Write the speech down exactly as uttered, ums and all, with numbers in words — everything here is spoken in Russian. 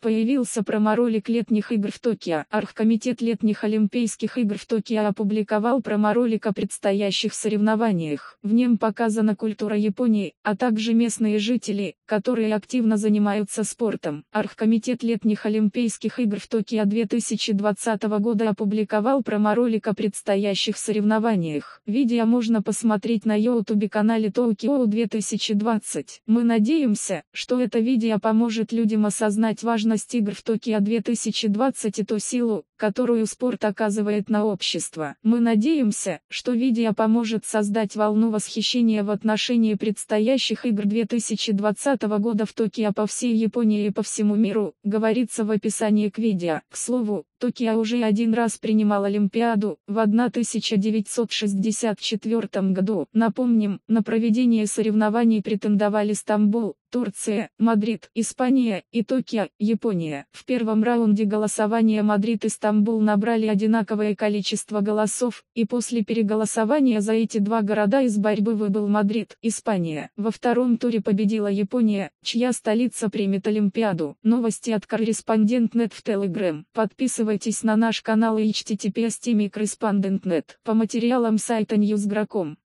Появился промо-ролик летних игр в Токио. Оргкомитет летних Олимпийских игр в Токио опубликовал промо-ролик о предстоящих соревнованиях. В нем показана культура Японии, а также местные жители, которые активно занимаются спортом. Оргкомитет летних Олимпийских игр в Токио две тысячи двадцатого года опубликовал промо-ролик о предстоящих соревнованиях. Видео можно посмотреть на YouTube-канале Tokyo две тысячи двадцать. Мы надеемся, что это видео поможет людям осознать важность игр в Токио две тысячи двадцать и ту силу, которую спорт оказывает на общество. Мы надеемся, что видео поможет создать волну восхищения в отношении предстоящих игр две тысячи двадцатого года в Токио по всей Японии и по всему миру, говорится в описании к видео. К слову, Токио уже один раз принимал Олимпиаду, в тысяча девятьсот шестьдесят четвёртом году. Напомним, на проведение соревнований претендовали Стамбул, Турция, Мадрид, Испания и Токио, Япония. В первом раунде голосования Мадрид и Стамбул набрали одинаковое количество голосов, и после переголосования за эти два города из борьбы выбыл Мадрид, Испания. Во втором туре победила Япония, чья столица примет Олимпиаду. Новости от корреспондент точка нет в Telegram. Подписывайтесь на наш канал и эйч ти ти пи эс точка корреспондент точка нет по материалам сайта ньюс точка гром.